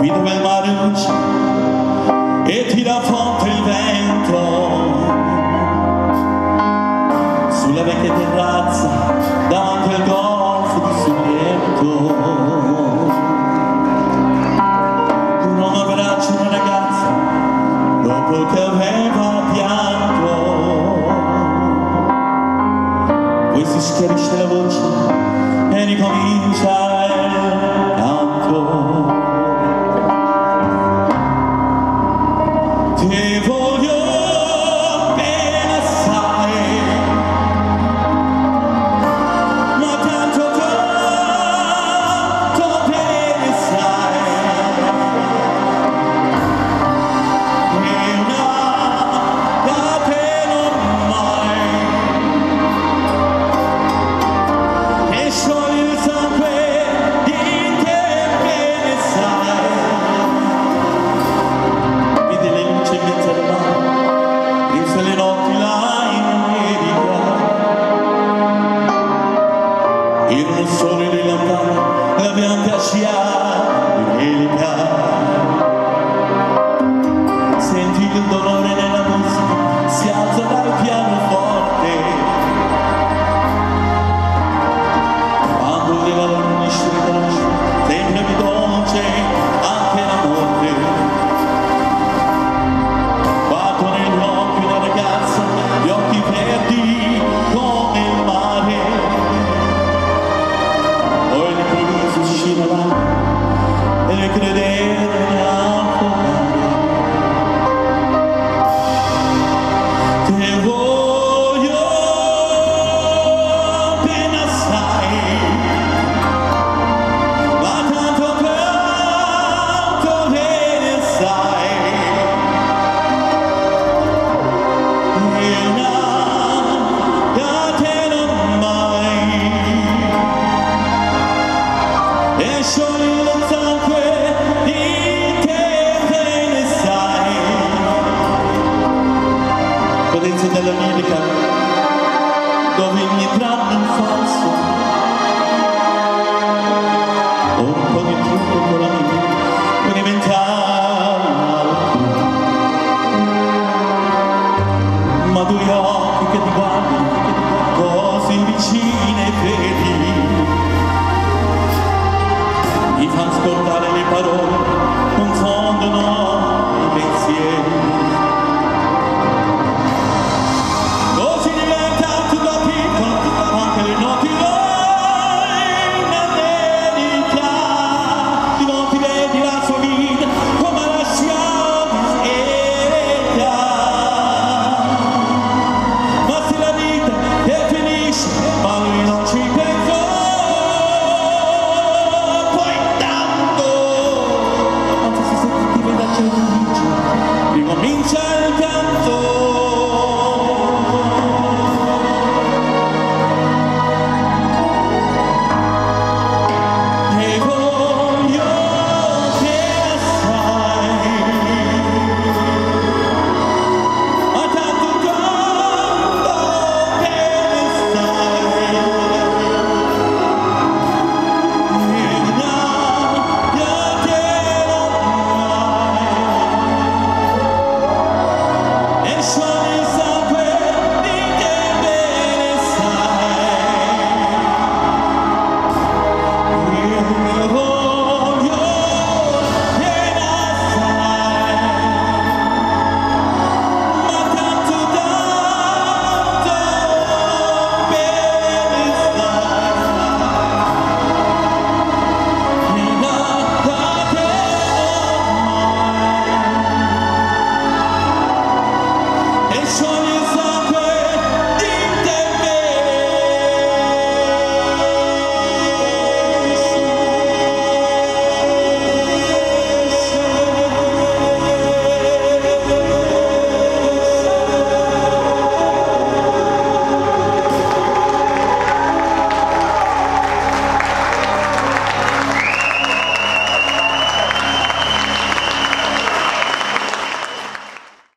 qui dove il mare luce e tira forte il vento, sulla vecchia terrazza davanti al golfo di Sorrento. Un uomo abbraccia una ragazza dopo che aveva pianto, poi si schiarisce la voce e ricomincia il canto. Ti voglio bene assai, ma tanto bene sai, e una da te non mai, e scioglie il sangue di te bene sai. Vedi le luci in mezzo al mare, rinse le notti là in America, erano solo i lampari, la bianca scia angelica. Senti il dolore nella musica, si alza dal pianoforte, quando il valore unisce e riconosce, sempre più dolce anche la morte. Guardo negli occhi una ragazza, gli occhi verdi come il mare, poi all'improvviso uscì la lama e le credere affogare. Te voglio bene assai, ma tanto bene sai, e una da te non mai, e sciogli il sangue di te bene sai. Potenza della lirica, dove mi tranne in falso, un po' di trucco con la mia, per diventare altro. Ma due occhi che ti guardano così vicini e vedi, mi fanno ascoltare le parole, confondono i pensieri. Così diventa tutto a piccolo, anche le notti là in America, di notti vedi la sua vita come la scia disegna. Ma se la vita che finisce, ma lui non ci pensò, poi intanto, anzi se ti vede a certo ricomincia il